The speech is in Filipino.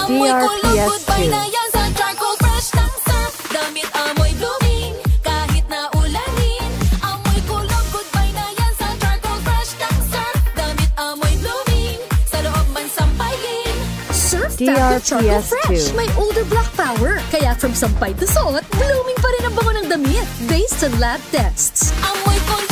DRPS 2. DRPS Fresh. 2. May older black power. Kaya from sampay to suot, blooming pa rin ang bango ng damit based on lab tests. Amoy ko